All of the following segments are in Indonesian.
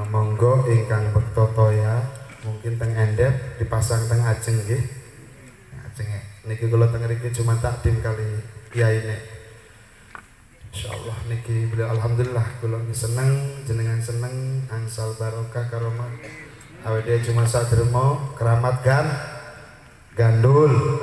Monggo ingkang bekto toya mungkin teng endep dipasang teng ajeng nggih. Ajeng niki kula teng mriki cuma takdim kali kiai nek. Insyaallah niki beliau alhamdulillah kula seneng jenengan seneng angsal barokah karomah. Awake cuma sadremo keramat gandul.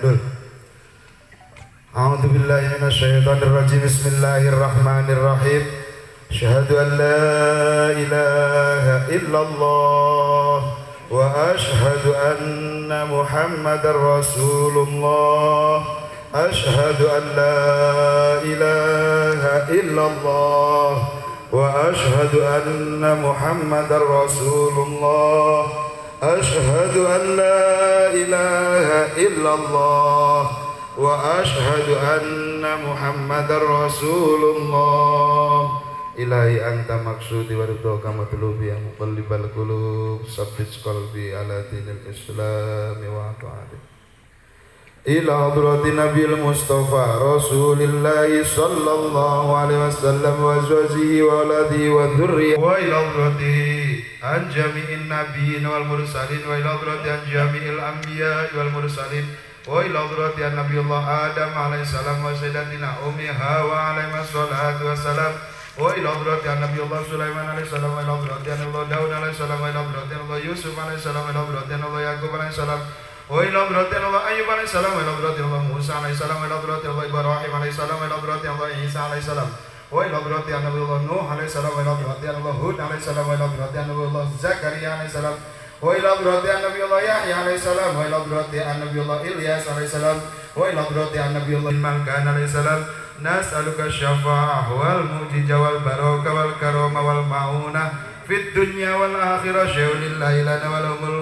A'udzu billahi minasyaitonir rajim. Bismillahirrahmanirrahim. Asyhadu an la ilaha illallah wa asyhadu anna Muhammadar Rasulullah. Asyhadu an la ilaha illallah wa asyhadu anna Muhammadar Rasulullah. Asyhadu an la ilaha illallah wa asyhadu anna Muhammadar Rasulullah. Ilahi anta maksudi wa ridhoka matlubi ya muqallibal qulub sabbit qalbi ala dinil islam wa ta'ati ila hadratin nabiyil mustafa rasulillahi sallallahu alaihi wasallam wa azwajihi wa aladihi wa dhurriyyatihi wa ila hadrati an jami'in nabiyyin wal mursalin wa ila hadrati an jami'il anbiya wal mursalin wa ila hadrati an nabiyullah adam alaihi salam wa sayyidatina ummi hawa alaihi wassalatu wassalam wa ila hadrati an nabiyullah Sulaiman alaihi salam wa ila hadrati an Daud alaihi salam wa ila hadrati an Yusuf alaihi salam wa ila hadrati an Yaqub alaihi salam wa ila hadrati an Ayyub alaihi salam wa ila hadrati an Musa alaihi salam wa ila hadrati an Ibrahim alaihi salam wa ila hadrati an Isa alaihi salam wa ila hadrati an nabiyullah Nuh alaihi salam wa ila hadrati an Hud alaihi salam wa ila hadrati an nabiyullah Zakaria alaihi salam wa ila hadrati an nabiyullah Yahya alaihi salam wa ila hadrati an nabiyullah Ilyas alaihi salam wa ila hadrati an nabiyullah Malkan alaihi salam. Nas'aluka syafa'ah wal mujijah wal barakah wal karamah wal ma'unah fid dunya wal akhirah syaulillahi lana walahumul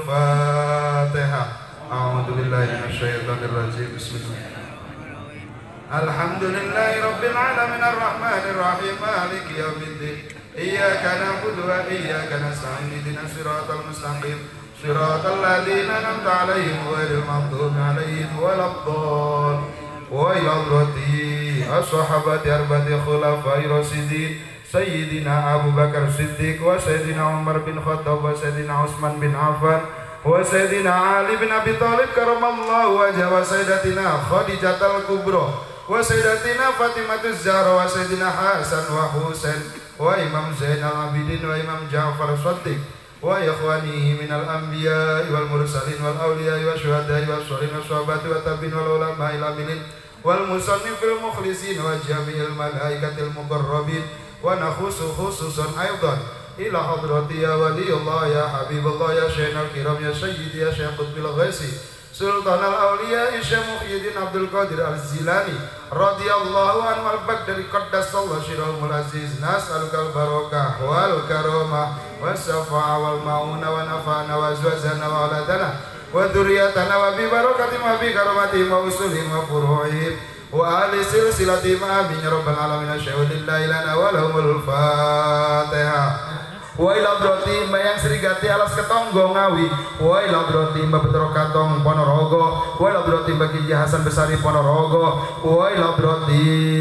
fatihah. A'udzu billahi minasyaitonir rajim. Bismillahirrahmanirrahim. Alhamdulillahi rabbil alamin arrahmanir rahim maliki yaumiddin. Iyyaka na'budu wa iyyaka nasta'in ihdinas siratal mustaqim siratal ladzina an'amta 'alaihim ghairil maghdubi 'alaihim waladdallin. Wa ila hadrati as-sahabati arba'ati khulafai rasyidin sayyidina Abu Bakar Siddiq wa sayyidina Umar bin Khattab wa sayyidina Utsman bin Affan wa sayyidina Ali bin Abi Thalib karamallahu wajhahu wa sayyidatina Khadijatul Kubra wa sayyidatina Fatimah Zahra wa sayyidina Hasan wa Husain wa Imam Zainal Abidin wa Imam Ja'far Shaddiq wa ikhwanihi minal anbiya wal mursalin wal awliya wa syuhada wa sholihin wa sahabati wa tabi'in wal ulama ila amilin wal musannifil mukhlisin wa jami'il malaikatil muqarrabin wa nakhusu khususan aidan ila hadrati ya waliyullah ya habibullah ya syekhul kiram ya sayyidi ya syekh qutbil ghaisi Sultan al-Awliya Syekh Muhyiddin Abdul Qadir Al-Jilani radhiyallahu anhu al-Baghdadi qaddasallahu syirahul aziz. Nas'alukal barakah wal karamah was-safaa wal mauna wa nafa'ana wa azwajana wa auladana wa dzurriyyatana wa bi barakati ma bi karamati wa usulihim wa furu'ihim wa ali silsilatihim amin ya rabbal alamin. Asyhadu lana wa lahumul fatihah. Wa ila hadrati Mbayang Srigati alas Ketonggo Ngawi wa ila hadrati Mbak Betro Katong Ponorogo wa ila hadrati Mbak Kiji Hasan Besari Ponorogo wa ila hadrati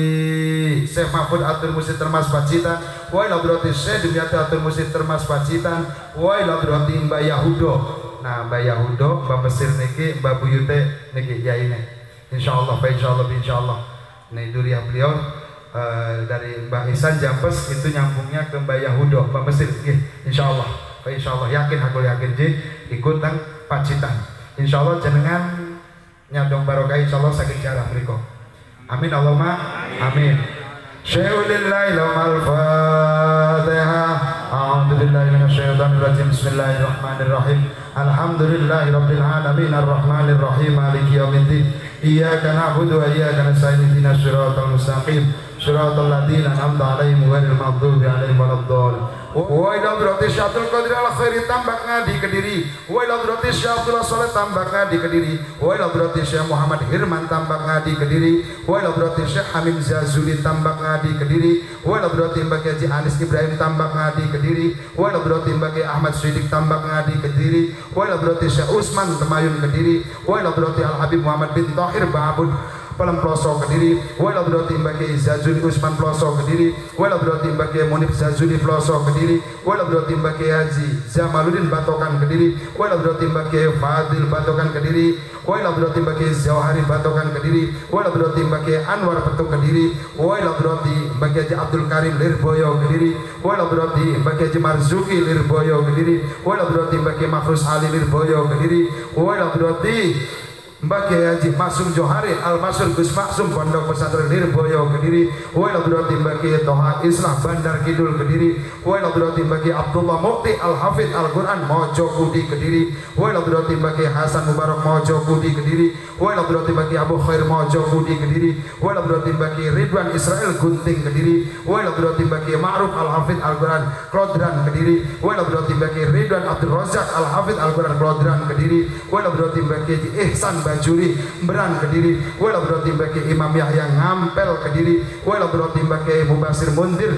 Syekh Mahfud Atur Musid Termas Pacitan wa ila hadrati Syekh Dimyati Atur Musid Termas Pacitan wa ila hadrati Mbak Yahudo. Nah Mbak Yahudo Mbak Mesir niki Mbak Buyute niki ya ini insyaallah insyaallah ini duriah beliau dari Mbak Ihsan Jampes itu nyambungnya ke Mbak Yahudo Mbak Mesir insyaallah yakin aku yakin ikut tang Pacitan insyaallah jenengan nyadong barokah insyaallah sakit jarah mriko amin Allahumma amin. Syaulillahi lamal fatihah. A'udzu billahi minasyaitonir rajim. Bismillahirrahmanirrahim. Alhamdulillahi rabbil alamin arrahmanir rahim maliki yaumiddin. Iyyaka na'budu wa iyyaka nasta'in ihdinas siratal mustaqim siratal ladzina an'amta 'alaihim ghairil maghdubi 'alaihim waladdallin. Wa ila hadrati Syaikhul Qadir al Khairi Tambak Ngadi Kediri wa ila hadrati Syekh Abdullah Saleh Tambak Ngadi Kediri wa ila hadrati Syekh Muhammad Hirman Tambak Ngadi Kediri wa ila hadrati Syekh Hamim Zazuli Tambak Ngadi Kediri wa ila hadrati Mbak Haji Anis Ibrahim Tambak Ngadi Kediri wa ila hadrati Mbak Ahmad Siddiq Tambak Ngadi Kediri wa ila hadrati Syekh Usman Temayun Kediri wa ila hadrati Al Habib Muhammad bin Tahir Ba'abud Pelem Ploso Kediri, wala berarti bagi Zazuli Usman Ploso Kediri, wala berarti bagi Munif Zazuli Ploso Kediri, wala berarti bagi Haji Zamaluddin Batokan Kediri, wala berarti bagi Fadil Batokan Kediri, wala berarti bagi Jauhari Batokan Kediri, wala berarti bagi Anwar Petuk Kediri, wala berarti bagi Haji Abdul Karim Lirboyo Kediri, wala berarti bagi Haji Marzuki Lirboyo Kediri, wala berarti bagi Mahfuz Ali Lirboyo Kediri, wala berarti Mbak Haji Masum Johari Al Masur Gus Maksum Pondok Pesantren Lirboyo Kediri, wala berarti bagi Toha Islam Bandar Kidul Kediri, wala berarti bagi Abdullah Mukti Al Hafid Al Quran Mojo Kudi Kediri, wala berarti bagi Hasan Mubarak Mojo Kudi Kediri, wala berarti bagi Abu Khair Mojo Kudi Kediri, wala berarti bagi Ridwan Israel Gunting Kediri, wala berarti bagi Ma'ruf Al Hafid Al Quran Klodran Kediri, wala berarti bagi Ridwan Abdul Razak Al Hafid Al Quran Klodran Kediri, wala berarti bagi Ihsan Juri Beran Kediri, wala berarti bagi Imam Yahya Ngampel Kediri, wala berarti bagi Mubasir Mundir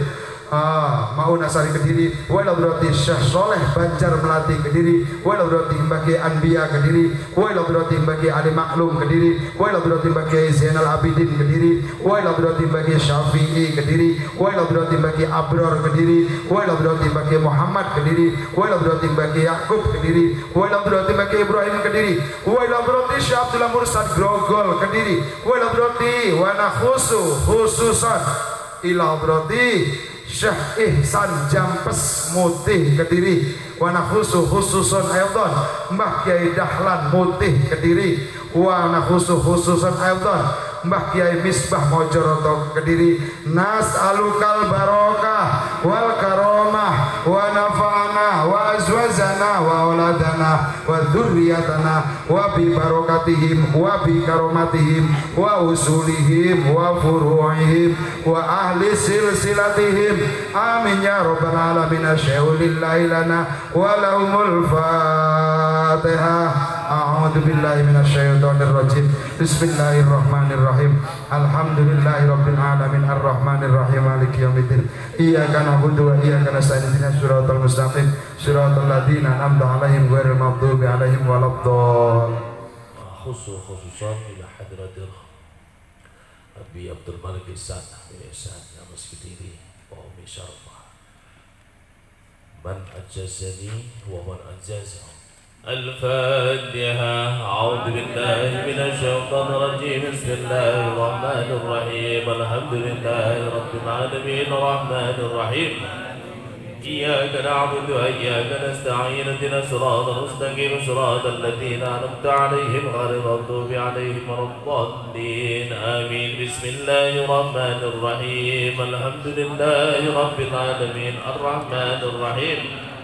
Maunasari Kediri, wala berarti Syekh Soleh Banjar Melati Kediri, wala berarti bagi Anbiya Kediri, wala berarti bagi Ali Maklum Kediri, wala berarti bagi Zainal Abidin Kediri, wala berarti bagi Syafi'i Kediri, wala berarti bagi Abror Kediri, wala berarti bagi Muhammad Kediri, wala berarti bagi Yakub Kediri, wala berarti bagi Ibrahim Kediri, wala berarti Syekh Abdullah Mursad Grogol Kediri, wala berarti wana khususan ila berarti Syekh Ihsan Jampes Mutih Kediri, wana khususun aydan Mbah Kiai Dahlan Mutih Kediri, wana khususun aydan Mbah Kiai Misbah Mojoroto Kediri. Nas'alukal barokah wal karomah wa nafa'ana wa azwajana wa auladana wa dzurriyyatana wa bi barokatihim wa bi karomatihim wa usulihim wa furu'ihim wa ahli silsilatihim amin ya rabbal alamin. Asyhadu lana wa lahumul fatihah. A'udzu billahi minasyaitonir rajim. Bismillahirrahmanirrahim. Alhamdulillahirabbil alamin arrahmanir rahim maliki yaumiddin. Iyyaka na'budu wa iyyaka nasta'in ihdinas siratal mustaqim siratal ladzina an'amta 'alaihim ghairil maghdubi 'alaihim waladdallin. Khususan ila hadratil Abi Abdul Malik Ihsan bin Ihsan Mas Kediri wa Umi Syarfah man ajazani wa man ajazahu. الفاتحة. أعوذ بالله من الشيطان الرجيم. بسم الله الرحمن الرحيم. الحمد لله رب العالمين الرحمن الرحيم. إياك نعبد وإياك نستعين اهدنا الصراط المستقيم صراط الذين أنعمت عليهم غير المغضوب عليهم ولا الضالين آمين. بسم الله الرحمن الرحيم. الحمد لله رب العالمين الرحمن الرحيم.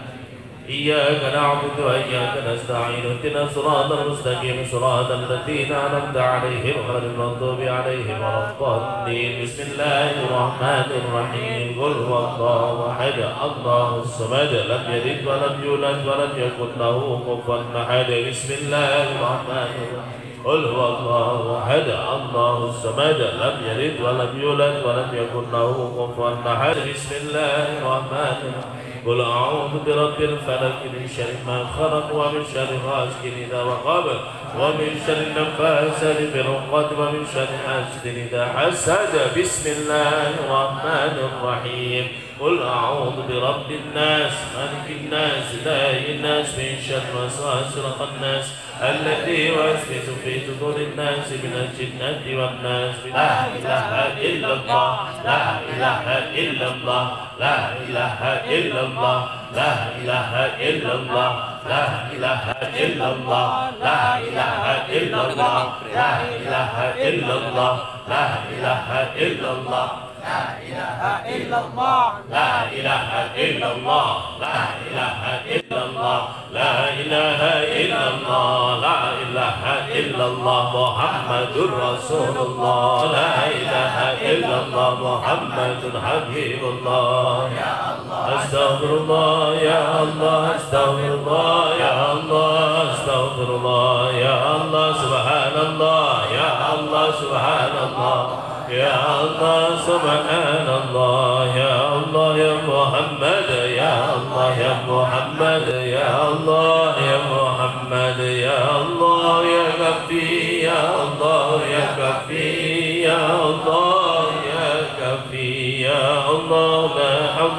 إياك نعبد وإياك نستعين اهدنا الصراط المستقيم صراط الذين أنعمت عليهم غير المغضوب عليهم ولا الضالين. بسم الله الرحمن الرحيم. قل هو الله أحد الله الصمد لم يلد ولم يولد ولم يكن له كفوا أحد. بسم الله الرحمن الرحيم. قل هو الله أحد الله الصمد لم يلد ولم يولد ولم يكن له كفوا أحد. بسم الله الرحمن الرحيم. قل أعوذ برب الفلق من شر ما خلق ومن شر غاسق إذا وقب ومن شر النفاثات في العقد ومن شر حاسد إذا حسد. بسم الله الرحمن الرحيم. قل أعوذ برب الناس مالك الناس إله الناس من شر وسواس الخناس الذي يوسوس في صدور الناس من الجنة والناس. لا إله إلا الله لا إله إلا الله لا إله إلا الله لا إله إلا الله لا إله إلا الله لا إله إلا الله لا إله إلا الله لا إله إلا الله لا إله إلا الله لا إله إلا الله لا إله إلا الله لا إله إلا الله لا إله إلا الله محمد رسول الله لا إله إلا الله محمد حبيب الله. يا الله أستغفر الله يا الله أستغفر الله يا الله أستغفر الله يا الله سبحان الله يا الله سبحان الله يا الله سبحان الله يا الله يا محمد يا الله يا محمد يا الله يا محمد يا الله يا كفي يا الله يا كفي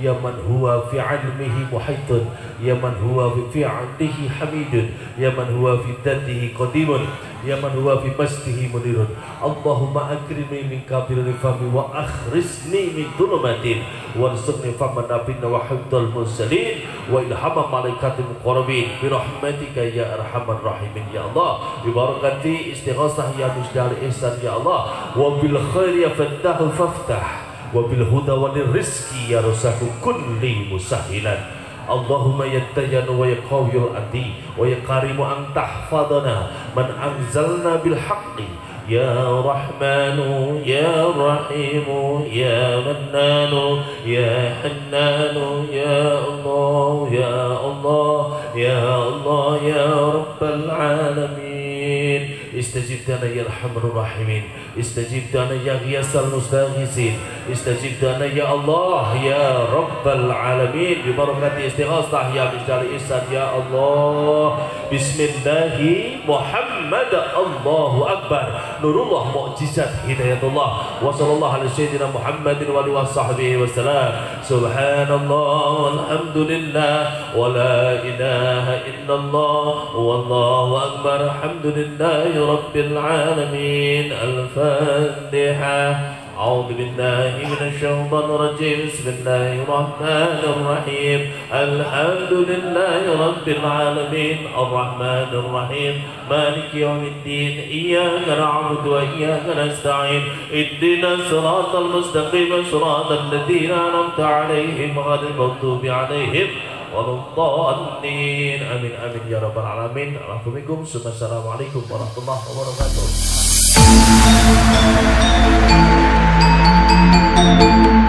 ya man huwa fi 'ilmihi muhitun, ya man huwa fi 'ilmihi hamidun, ya man huwa fi dzatihi qadimun, ya man huwa fi masdihi munirun. Allahumma akrimni min kabiril fami wa akhrisni min dhulumatin warzuqni faman nabiyina wa hifdzal mursalin wa ilhama malaikatil muqarrabin bi rahmatika ya arhamar rahimin ya Allah, bi barakati istighosah ya musdal ihsan ya Allah, wa bil khairi ya fattahu faftah, wa bil huda wa rizqi ya rasaku kulli musahilan. Allahumma yattayanu wa yaqawiyul adi wa yaqarimu an tahfadana man anzalna bil haqqi ya rahmanu ya rahimu ya mannanu ya hannanu ya Allah ya Allah ya Allah ya rabbal alamin. Istajib dana ya arhamar rahimin, istajib dana ya ghiyasal mustaghisin, istajib dana ya Allah ya rabbal alamin. Bi barakati istighasah ya bisari ihsan ya Allah. Bismillahi Muhammad Allahu akbar. Nurullah mu'jizat hidayatullah. Wa sallallahu ala sayyidina Muhammadin wa alihi wa sahbihi wasallam. Subhanallah walhamdulillah wa la ilaha illallah wallahu akbar. Alhamdulillahi rabbil alamin. Al-Fatihah. أعوذ بالله من الشيطان الرجيم. بسم الله الرحمن الرحيم. الحمد لله رب العالمين الرحمن الرحيم مالك يوم الدين. إياك نعبد وإياك نستعين. اهدنا الصراط المستقيم صراط الذين أنعمت عليهم غير المغضوب عليهم ولا الضالين. آمين آمين يا رب العالمين. السلام عليكم ورحمة الله وبركاته.